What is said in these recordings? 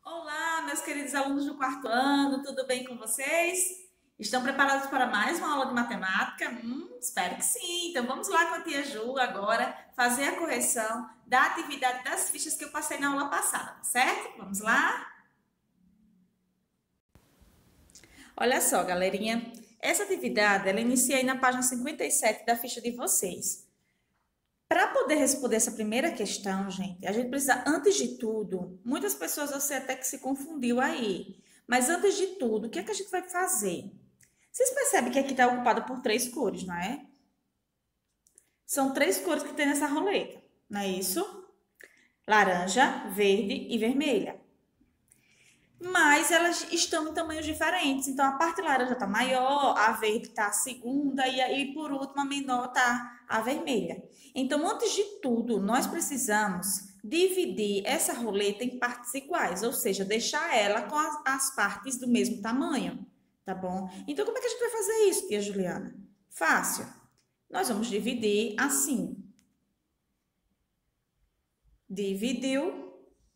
Olá, meus queridos alunos do quarto ano, tudo bem com vocês? Estão preparados para mais uma aula de matemática? Espero que sim. Então vamos lá com a tia Ju agora fazer a correção da atividade das fichas que eu passei na aula passada, tá certo? Vamos lá? Olha só, galerinha, essa atividade ela inicia aí na página 57 da ficha de vocês. Para poder responder essa primeira questão, gente, a gente precisa, antes de tudo, muitas pessoas eu sei até que se confundiu aí, mas antes de tudo, o que é que a gente vai fazer? Vocês percebem que aqui está ocupado por três cores, não é? São três cores que tem nessa roleta, não é isso? Laranja, verde e vermelha. Mas elas estão em tamanhos diferentes. Então, a parte laranja está maior, a verde está a segunda e aí, por último, a menor está a vermelha. Então, antes de tudo, nós precisamos dividir essa roleta em partes iguais, ou seja, deixar ela com as partes do mesmo tamanho, tá bom? Então, como é que a gente vai fazer isso, tia Juliana? Fácil. Nós vamos dividir assim. Dividiu,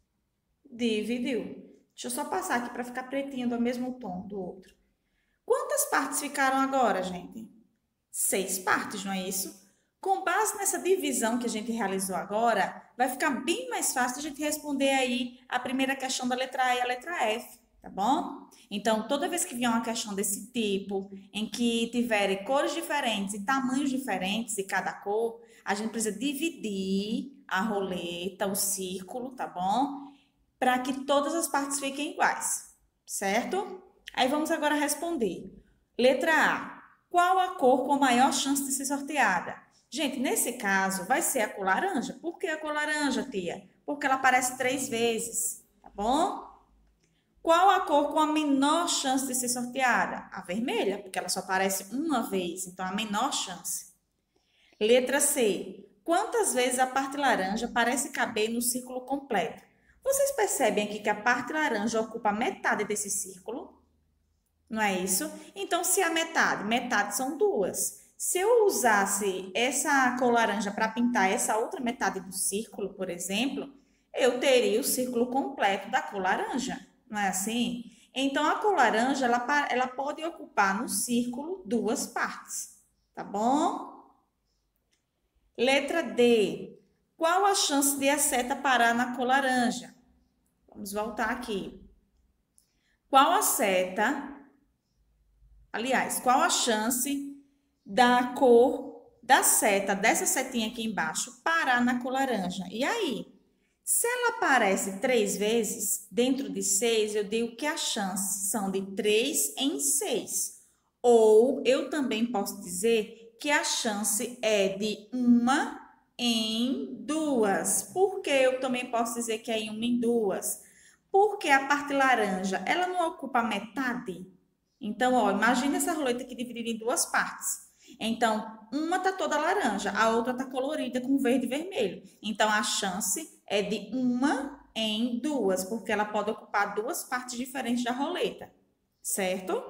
dividiu. Deixa eu só passar aqui para ficar pretinho do mesmo tom do outro. Quantas partes ficaram agora, gente? 6 partes, não é isso? Com base nessa divisão que a gente realizou agora, vai ficar bem mais fácil a gente responder aí a primeira questão da letra A e a letra F, tá bom? Então, toda vez que vier uma questão desse tipo, em que tiverem cores diferentes e tamanhos diferentes de cada cor, a gente precisa dividir a roleta, o círculo, tá bom? Para que todas as partes fiquem iguais, certo? Aí vamos agora responder. Letra A. Qual a cor com maior chance de ser sorteada? Gente, nesse caso, vai ser a cor laranja. Por que a cor laranja, tia? Porque ela aparece 3 vezes, tá bom? Qual a cor com a menor chance de ser sorteada? A vermelha, porque ela só aparece uma vez, então a menor chance. Letra C. Quantas vezes a parte laranja parece caber no círculo completo? Vocês percebem aqui que a parte laranja ocupa metade desse círculo? Não é isso? Então, se a metade, metade são 2. Se eu usasse essa cor laranja para pintar essa outra metade do círculo, por exemplo, eu teria o círculo completo da cor laranja. Não é assim? Então, a cor laranja, ela pode ocupar no círculo 2 partes. Tá bom? Letra D. Qual a chance de a seta parar na cor laranja? Vamos voltar aqui. Qual a seta, aliás, qual a chance da cor da seta, dessa setinha aqui embaixo, parar na cor laranja? E aí? Se ela aparece 3 vezes, dentro de 6, eu digo que as chances são de 3 em 6. Ou eu também posso dizer que a chance é de 1 em 2. Por que eu também posso dizer que é em 1 em 2? Porque a parte laranja, ela não ocupa metade. Então, ó, imagina essa roleta aqui dividida em 2 partes. Então, uma tá toda laranja, a outra tá colorida com verde e vermelho. Então, a chance é de 1 em 2, porque ela pode ocupar 2 partes diferentes da roleta, certo?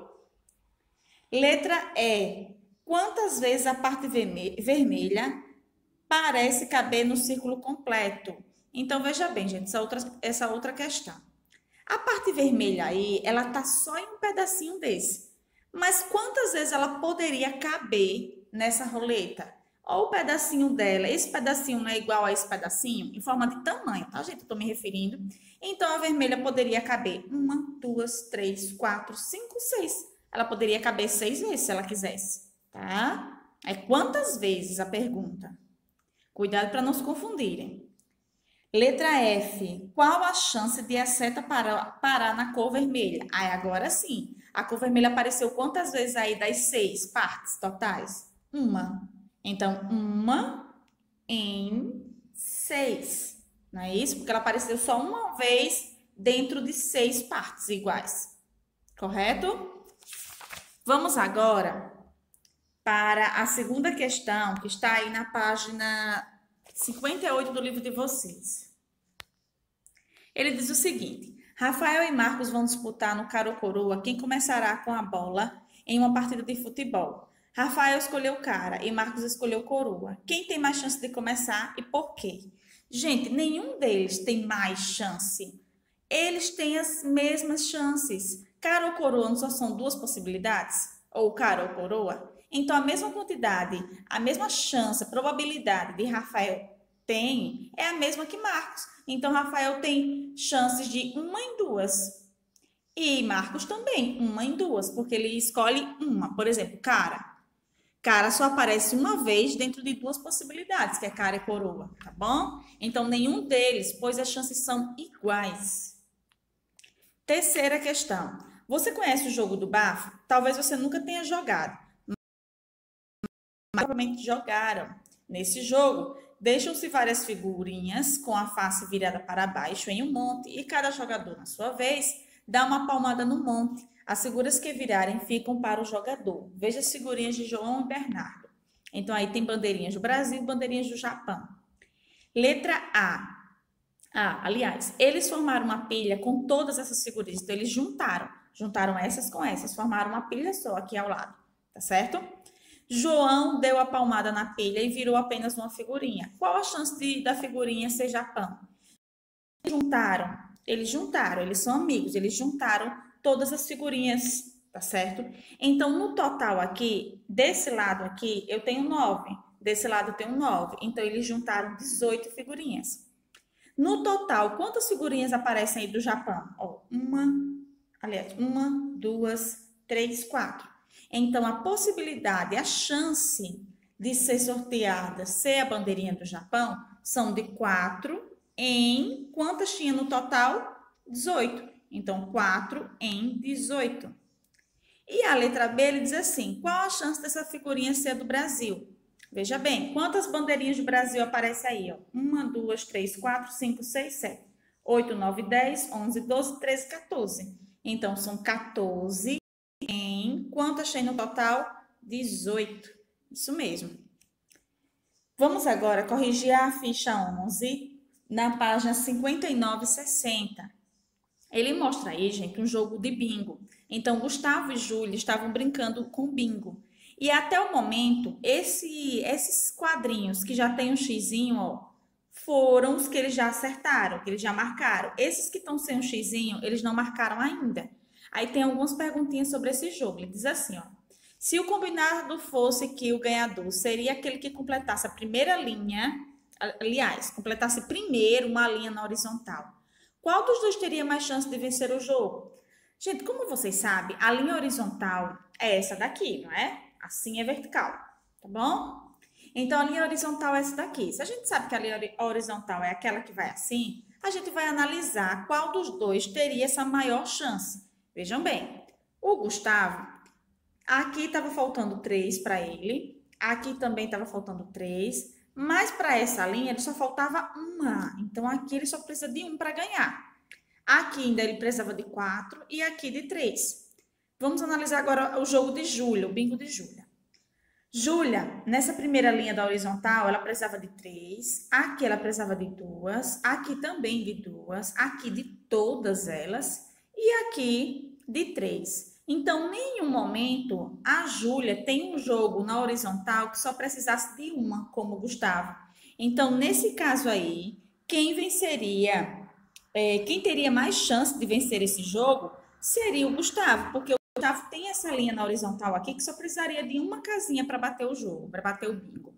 Letra E. Quantas vezes a parte vermelha parece caber no círculo completo? Então, veja bem, gente, essa outra questão. A parte vermelha aí, ela tá só em um pedacinho desse. Mas quantas vezes ela poderia caber nessa roleta? Olha o pedacinho dela. Esse pedacinho não é igual a esse pedacinho? Em forma de tamanho, tá, gente? Eu tô me referindo. Então, a vermelha poderia caber 1, 2, 3, 4, 5, 6. Ela poderia caber 6 vezes se ela quisesse, tá? É quantas vezes a pergunta? Cuidado para não se confundirem. Letra F. Qual a chance de a seta parar na cor vermelha? Aí, agora sim. A cor vermelha apareceu quantas vezes aí das 6 partes totais? Uma. Então, 1 em 6. Não é isso? Porque ela apareceu só uma vez dentro de 6 partes iguais. Correto? Vamos agora para a segunda questão, que está aí na página 58 do livro de vocês. Ele diz o seguinte: Rafael e Marcos vão disputar no caro coroa quem começará com a bola em uma partida de futebol. Rafael escolheu cara e Marcos escolheu coroa. Quem tem mais chance de começar e por quê? Gente, nenhum deles tem mais chance. eles têm as mesmas chances. Cara ou coroa não só são duas possibilidades? Ou cara ou coroa? Então, a mesma quantidade, a mesma chance, a probabilidade de Rafael tem é a mesma que Marcos. Então, Rafael tem chances de uma em duas. E Marcos também, uma em duas, porque ele escolhe uma. Por exemplo, cara. Cara só aparece uma vez dentro de duas possibilidades, que é cara e coroa, tá bom? Então, nenhum deles, pois as chances são iguais. Terceira questão. Você conhece o jogo do bafo? Talvez você nunca tenha jogado, mas provavelmente jogaram. Nesse jogo, deixam-se várias figurinhas com a face virada para baixo em um monte e cada jogador, na sua vez, dá uma palmada no monte. As figuras que virarem ficam para o jogador. Veja as figurinhas de João e Bernardo. Então, aí tem bandeirinhas do Brasil e bandeirinhas do Japão. Letra A. Aliás, eles formaram uma pilha com todas essas figurinhas. Então, eles juntaram essas com essas, formaram uma pilha só aqui ao lado, tá certo? João deu a palmada na pilha e virou apenas uma figurinha. Qual a chance da figurinha ser Japão? Juntaram, eles são amigos, eles juntaram todas as figurinhas, tá certo? Então, no total aqui, desse lado aqui, eu tenho 9, desse lado eu tenho 9. Então, eles juntaram 18 figurinhas. No total, quantas figurinhas aparecem aí do Japão? Ó, uma, 2, 3, 4. Então, a possibilidade, a chance de ser sorteada, ser a bandeirinha do Japão, são de 4 em... Quantas tinha no total? 18. Então, 4 em 18. E a letra B, ele diz assim, qual a chance dessa figurinha ser do Brasil? Veja bem, quantas bandeirinhas do Brasil aparecem aí? Ó? 1, 2, 3, 4, 5, 6, 7, 8, 9, 10, 11, 12, 13, 14. Então, são 14 em... Quantas tem no total? 18. Isso mesmo. Vamos agora corrigir a ficha 11 na página 59 e 60. Ele mostra aí, gente, um jogo de bingo. Então, Gustavo e Júlia estavam brincando com bingo. E até o momento, esses quadrinhos que já tem um xizinho, ó, foram os que eles já acertaram, que eles já marcaram. Esses que estão sem um xizinho, eles não marcaram ainda. Aí tem algumas perguntinhas sobre esse jogo. Ele diz assim, ó. Se o combinado fosse que o ganhador seria aquele que completasse a primeira linha, aliás, completasse primeiro uma linha na horizontal, qual dos dois teria mais chance de vencer o jogo? Gente, como vocês sabem, a linha horizontal é essa daqui, não é? Assim é vertical, tá bom? Então, a linha horizontal é essa daqui. Se a gente sabe que a linha horizontal é aquela que vai assim, a gente vai analisar qual dos dois teria essa maior chance. Vejam bem, o Gustavo, aqui estava faltando 3 para ele, aqui também estava faltando 3, mas para essa linha ele só faltava uma. Então, aqui ele só precisa de 1 para ganhar. Aqui ainda ele precisava de 4 e aqui de 3. Vamos analisar agora o jogo de Júlia, o bingo de Júlia. Júlia, nessa primeira linha da horizontal, ela precisava de 3. Aqui ela precisava de 2. Aqui também de 2. Aqui de todas elas. E aqui de 3. Então, em nenhum momento, a Júlia tem um jogo na horizontal que só precisasse de uma, como o Gustavo. Então, nesse caso aí, quem venceria, quem teria mais chance de vencer esse jogo seria o Gustavo, porque o Gustavo tem essa linha na horizontal aqui que só precisaria de uma casinha para bater o jogo, para bater o bingo.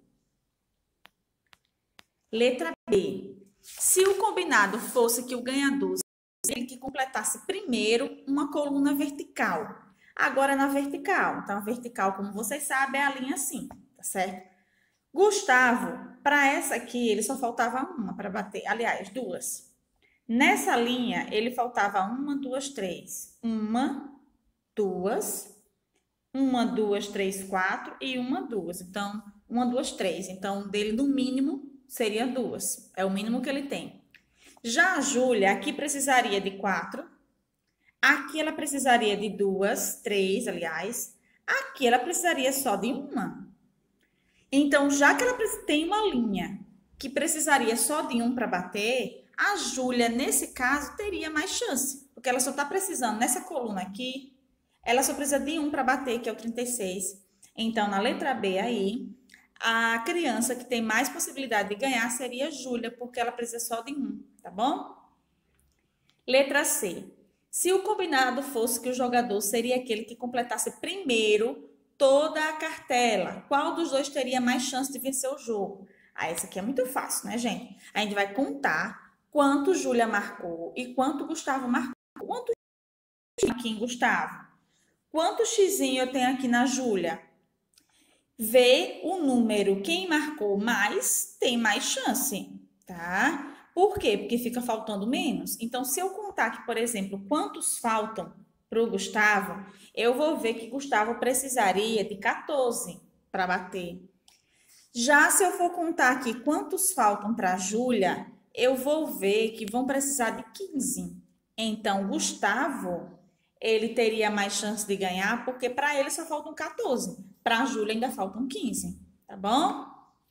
Letra B. Se o combinado fosse que o ganhador ele que completasse primeiro uma coluna vertical. Agora na vertical. Então, a vertical, como vocês sabem, é a linha assim, tá certo? Gustavo, para essa aqui, ele só faltava uma para bater. Aliás, 2. Nessa linha, ele faltava 1, 2, 3. 1, 2, 1, 2, 3, 4 e 1, 2. Então, 1, 2, 3. Então, dele, no mínimo, seria 2. É o mínimo que ele tem. Já a Júlia, aqui precisaria de 4. Aqui ela precisaria de 2, 3, aliás. Aqui ela precisaria só de 1. Então, já que ela tem uma linha que precisaria só de 1 para bater, a Júlia, nesse caso, teria mais chance. Porque ela só está precisando, nessa coluna aqui, ela só precisa de 1 para bater, que é o 36. Então, na letra B aí, a criança que tem mais possibilidade de ganhar seria a Júlia, porque ela precisa só de 1, tá bom? Letra C. Se o combinado fosse que o jogador seria aquele que completasse primeiro toda a cartela, qual dos dois teria mais chance de vencer o jogo? Ah, essa aqui é muito fácil, né, gente? A gente vai contar quanto Júlia marcou e quanto Gustavo marcou. Quanto aqui em Gustavo? Quanto xizinho eu tenho aqui na Júlia? Vê o número, quem marcou mais tem mais chance, tá? Por quê? Porque fica faltando menos. Então, se eu contar aqui, por exemplo, quantos faltam para o Gustavo, eu vou ver que Gustavo precisaria de 14 para bater. Já se eu for contar aqui quantos faltam para a Júlia, eu vou ver que vão precisar de 15. Então, Gustavo, ele teria mais chance de ganhar, porque para ele só faltam 14. Para a Júlia ainda faltam 15, tá bom?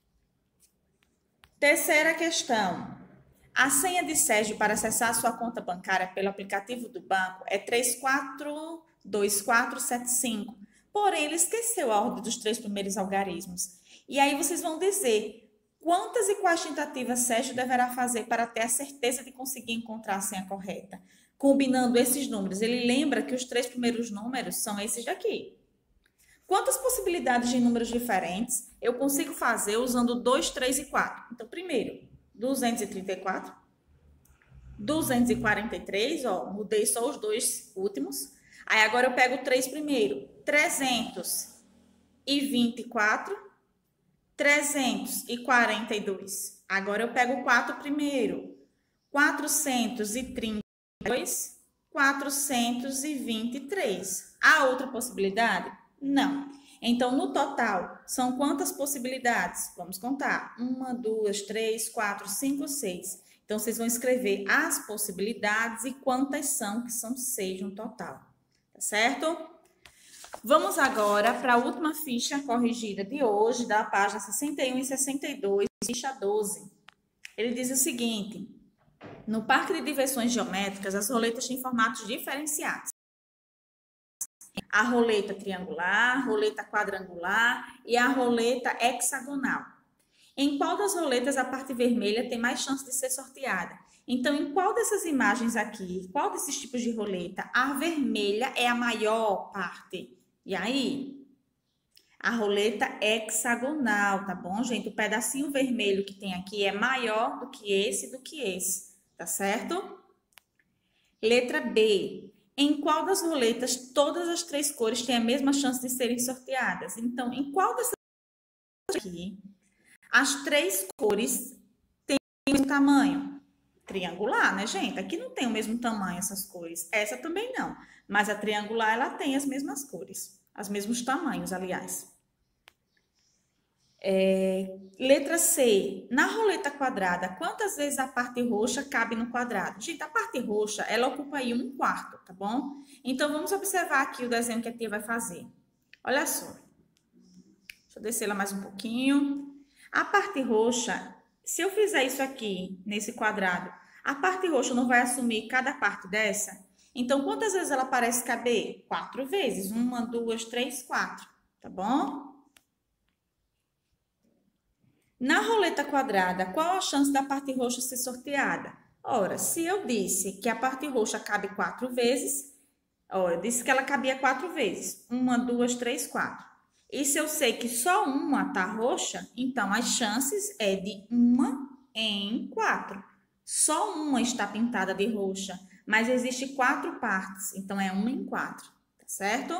Terceira questão. A senha de Sérgio para acessar a sua conta bancária pelo aplicativo do banco é 342475. Porém, ele esqueceu a ordem dos 3 primeiros algarismos. E aí vocês vão dizer quantas e quais tentativas Sérgio deverá fazer para ter a certeza de conseguir encontrar a senha correta. Combinando esses números, ele lembra que os 3 primeiros números são esses daqui. Quantas possibilidades de números diferentes eu consigo fazer usando 2, 3 e 4? Então, primeiro, 234, 243, ó, mudei só os dois últimos. Aí agora eu pego o 3 primeiro, 324, 342. Agora eu pego o 4 primeiro, 432, 423. Há outra possibilidade? Não. Então, no total, são quantas possibilidades? Vamos contar. 1, 2, 3, 4, 5, 6. Então, vocês vão escrever as possibilidades e quantas são, que são 6 no total. Tá certo? Vamos agora para a última ficha corrigida de hoje, da página 61 e 62, ficha 12. Ele diz o seguinte: no parque de diversões geométricas, as roletas têm formatos diferenciados. A roleta triangular, a roleta quadrangular e a roleta hexagonal. Em qual das roletas a parte vermelha tem mais chance de ser sorteada? Então, em qual dessas imagens aqui, qual desses tipos de roleta, a vermelha é a maior parte? E aí? A roleta hexagonal, tá bom, gente? O pedacinho vermelho que tem aqui é maior do que esse, tá certo? Letra B. Em qual das roletas todas as 3 cores têm a mesma chance de serem sorteadas? Então, em qual dessas aqui as 3 cores têm o mesmo tamanho? Triangular, né, gente? Aqui não tem o mesmo tamanho essas cores. Essa também não. Mas a triangular, ela tem as mesmas cores. Os mesmos tamanhos, aliás. Letra C. Na roleta quadrada, quantas vezes a parte roxa cabe no quadrado? Gente, a parte roxa, ela ocupa aí 1/4, tá bom? Então, vamos observar aqui o desenho que a tia vai fazer. Olha só. Deixa eu descer ela mais um pouquinho. A parte roxa, se eu fizer isso aqui, nesse quadrado, a parte roxa não vai assumir cada parte dessa? Então, quantas vezes ela parece caber? 4 vezes. 1, 2, 3, 4. Tá bom? Na roleta quadrada, qual a chance da parte roxa ser sorteada? Ora, se eu disse que a parte roxa cabe 4 vezes, eu disse que ela cabia 4 vezes. 1, 2, 3, 4. E se eu sei que só uma tá roxa, então as chances é de 1 em 4. Só uma está pintada de roxa, mas existe 4 partes, então é 1 em 4, tá certo?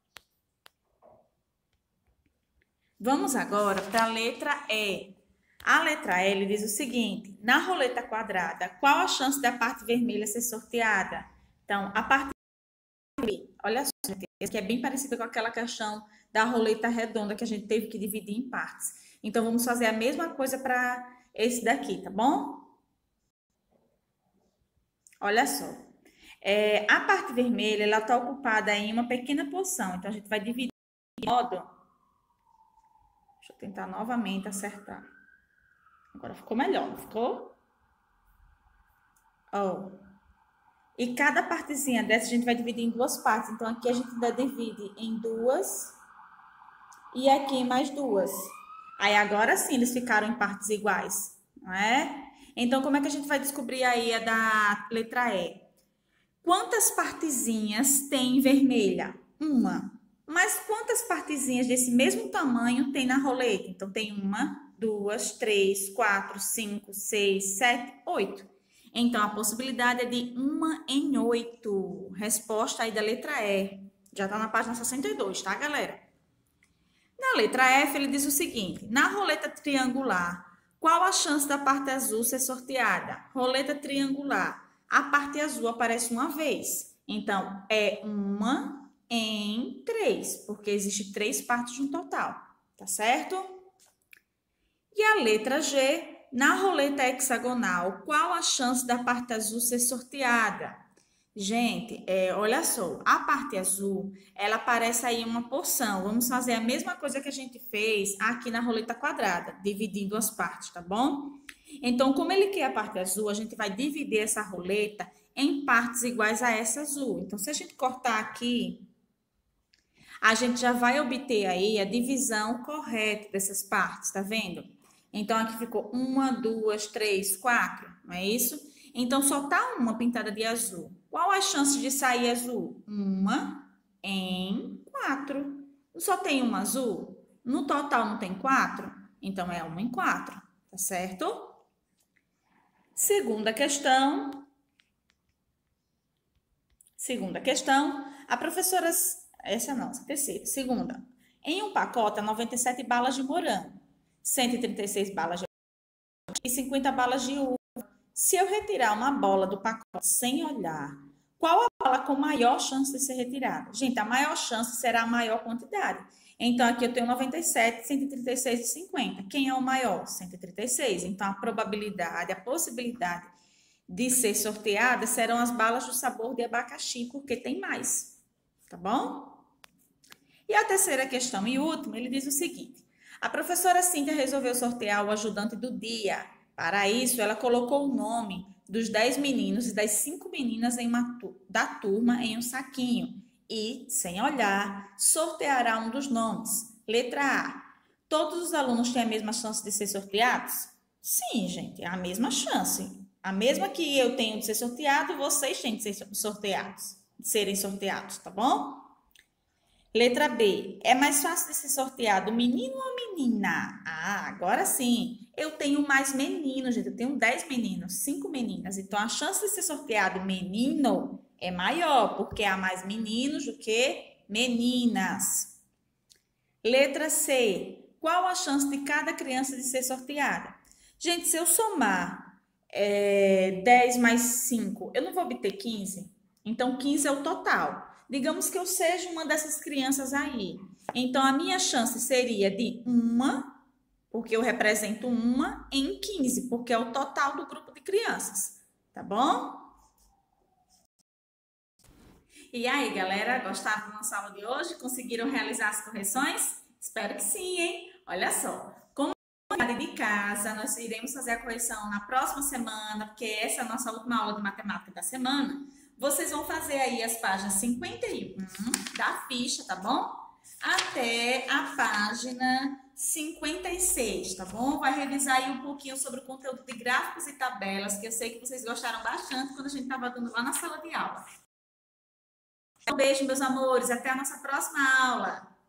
Vamos agora para a letra E. A letra E diz o seguinte: na roleta quadrada, qual a chance da parte vermelha ser sorteada? Então, a parte vermelha, olha só, que é bem parecida com aquela questão da roleta redonda que a gente teve que dividir em partes. Então, vamos fazer a mesma coisa para esse daqui, tá bom? Olha só. A parte vermelha, ela está ocupada em uma pequena porção. Então, a gente vai dividir de modo... Deixa eu tentar novamente acertar. Agora ficou melhor, não ficou? Ó. E cada partezinha dessa a gente vai dividir em 2 partes. Então, aqui a gente ainda divide em 2 e aqui em mais 2. Aí, agora sim, eles ficaram em partes iguais, não é? Então, como é que a gente vai descobrir aí a da letra E? Quantas partezinhas tem vermelha? Uma. Mas quantas partezinhas desse mesmo tamanho tem na roleta? Então, tem uma, duas, três, quatro, cinco, seis, sete, oito. Então, a possibilidade é de uma em oito. Resposta aí da letra E. Já está na página 62, tá, galera? Na letra F, ele diz o seguinte: na roleta triangular, qual a chance da parte azul ser sorteada? Roleta triangular. A parte azul aparece uma vez. Então, é uma em três, porque existe três partes no total. Tá certo? E a letra G, na roleta hexagonal, qual a chance da parte azul ser sorteada? Gente, olha só, a parte azul, ela aparece aí uma porção. Vamos fazer a mesma coisa que a gente fez aqui na roleta quadrada, dividindo as partes, tá bom? Então, como ele quer a parte azul, a gente vai dividir essa roleta em partes iguais a essa azul. Então, se a gente cortar aqui, a gente já vai obter aí a divisão correta dessas partes, tá vendo? Então, aqui ficou uma, duas, três, quatro, não é isso? Então, só tá uma pintada de azul. Qual a chance de sair azul? Uma em quatro. Só tem uma azul? No total não tem quatro? Então, é uma em quatro, tá certo? Segunda questão. Segunda questão. A professora... Essa não, essa é a terceira. Segunda. Em um pacote, há 97 balas de morango, 136 balas de e 50 balas de uva. Se eu retirar uma bola do pacote sem olhar, qual a bola com maior chance de ser retirada? Gente, a maior chance será a maior quantidade. Então, aqui eu tenho 97, 136 e 50. Quem é o maior? 136. Então, a probabilidade, a possibilidade de ser sorteada serão as balas do sabor de abacaxi, porque tem mais. Tá bom? E a terceira questão e última, ele diz o seguinte: a professora Cíntia resolveu sortear o ajudante do dia. Para isso, ela colocou o nome dos 10 meninos e das 5 meninas da turma em um saquinho e, sem olhar, sorteará um dos nomes. Letra A. Todos os alunos têm a mesma chance de ser sorteados? Sim, gente, é a mesma chance. A mesma que eu tenho de ser sorteado, vocês têm de ser sorteados, de serem sorteados, tá bom? Letra B. É mais fácil de ser sorteado menino ou menina? Ah, agora sim. Eu tenho mais meninos, gente. Eu tenho 10 meninos, 5 meninas. Então, a chance de ser sorteado menino é maior, porque há mais meninos do que meninas. Letra C. Qual a chance de cada criança de ser sorteada? Gente, se eu somar 10 mais 5, eu não vou obter 15? Então, 15 é o total. Digamos que eu seja uma dessas crianças aí. Então, a minha chance seria de uma, porque eu represento uma, em 15, porque é o total do grupo de crianças. Tá bom? E aí, galera, gostaram da nossa aula de hoje? Conseguiram realizar as correções? Espero que sim, hein? Olha só, como de casa, nós iremos fazer a correção na próxima semana, porque essa é a nossa última aula de matemática da semana. Vocês vão fazer aí as páginas 51 da ficha, tá bom? Até a página 56, tá bom? Vai revisar aí um pouquinho sobre o conteúdo de gráficos e tabelas, que eu sei que vocês gostaram bastante quando a gente estava dando lá na sala de aula. Um beijo, meus amores. Até a nossa próxima aula.